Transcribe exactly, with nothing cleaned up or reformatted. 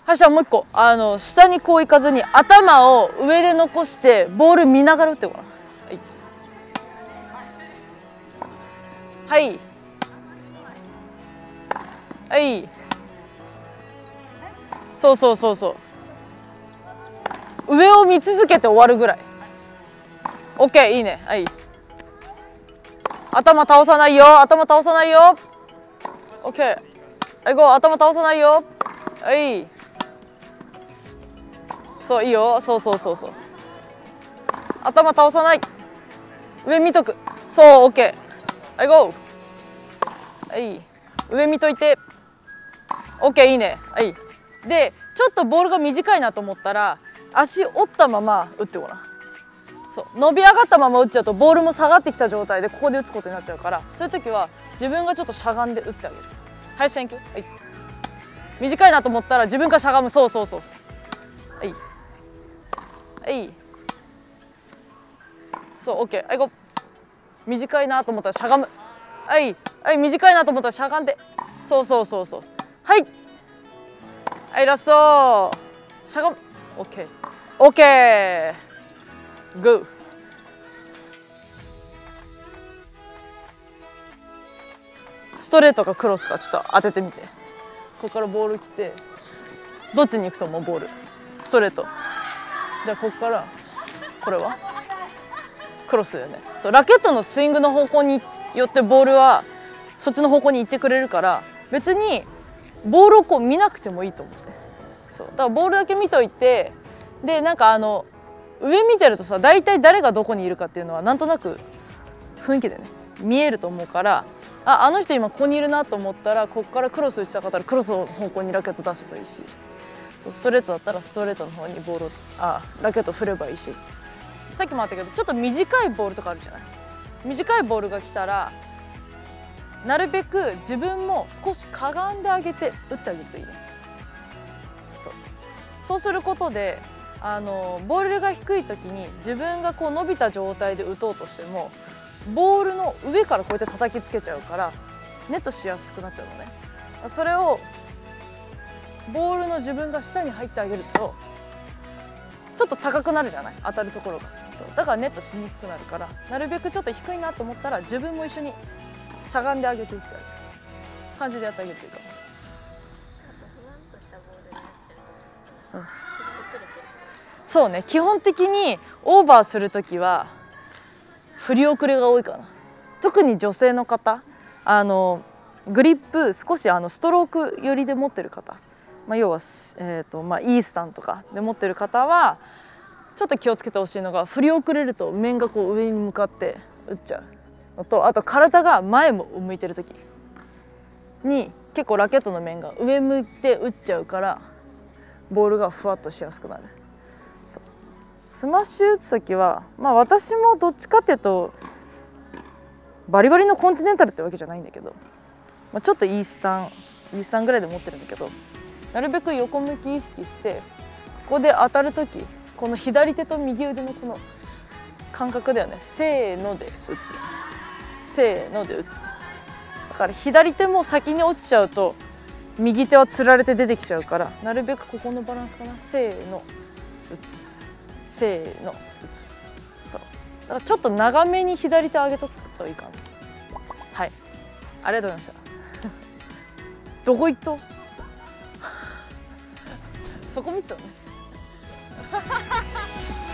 はい、じゃあもう一個、あの下にこういかずに頭を上で残してボール見ながら打ってごらん。はいはい、はい、そうそうそうそう、上を見続けて終わるぐらい。 OK、 いいね。はい、頭倒さないよ、頭倒さないよ。 OK、 はい、ゴー、頭倒さないよ。はい、そういいよ、そうそうそうそう、頭倒さない、上見とく、そう OK、 はい、ゴー、はい、上見といて OK、 いいね。はい、でちょっとボールが短いなと思ったら足折ったまま打ってごらん。そう伸び上がったまま打っちゃうとボールも下がってきた状態でここで打つことになっちゃうから、そういう時は自分がちょっとしゃがんで打ってあげる。はい、下に行くよ。はい、短いなと思ったら自分がしゃがむ。そうそうそう、はいはい、そう OK、 はい、ゴー。短いなと思ったらしゃがむ。はいはい、短いなと思ったらしゃがんで、そうそうそうそう、はいはい、ラストしゃがむ。 OK OK、 グー。ストレートかクロスかちょっと当ててみて。ここからボール来てどっちに行くと思う？ボールストレート。じゃあここからこれはクロスだよね。そうラケットのスイングの方向によってボールはそっちの方向に行ってくれるから、別にボールをこう見なくてもいいと思って。そうだからボールだけ見といて、でなんかあの上見てるとさ、大体誰がどこにいるかっていうのはなんとなく雰囲気でね見えると思うから、ああの人今ここにいるなと思ったらここからクロス打ちたかったらクロスの方向にラケット出せばいいし、そうストレートだったらストレートの方にボールをあラケット振ればいいし、さっきもあったけどちょっと短いボールとかあるじゃない。短いボールが来たらなるべく自分も少しかがんであげて打ってあげるといいね。そう、そうすることであのボールが低い時に自分がこう伸びた状態で打とうとしてもボールの上からこうやって叩きつけちゃうからネットしやすくなっちゃうのね。それをボールの自分が下に入ってあげるとちょっと高くなるじゃない、当たるところが。だからネットしにくくなるから、なるべくちょっと低いなと思ったら自分も一緒にしゃがんであげていってあげる感じでやってあげるといいかも。うん、そうね、基本的にオーバーするときは振り遅れが多いかな。特に女性の方、あのグリップ少しあのストローク寄りで持ってる方、まあ、要は、えーとまあ、イースタンとかで持ってる方はちょっと気をつけてほしいのが、振り遅れると面がこう上に向かって打っちゃうのと、あと体が前を向いてる時に結構ラケットの面が上向いて打っちゃうからボールがふわっとしやすくなる。そうスマッシュ打つ時は、まあ、私もどっちかっていうとバリバリのコンチネンタルってわけじゃないんだけど、まあ、ちょっとイースタンイースタンぐらいで持ってるんだけど、なるべく横向き意識してここで当たる時この左手と右腕のこの感覚だよね。せーので打つ、せーので打つ。だから左手も先に落ちちゃうと右手はつられて出てきちゃうから、なるべくここのバランスかな。せーの打つ、せーの打つ。そうだからちょっと長めに左手上げとくといいかな。はい、ありがとうございました。どこ行ったそこ見てたのね。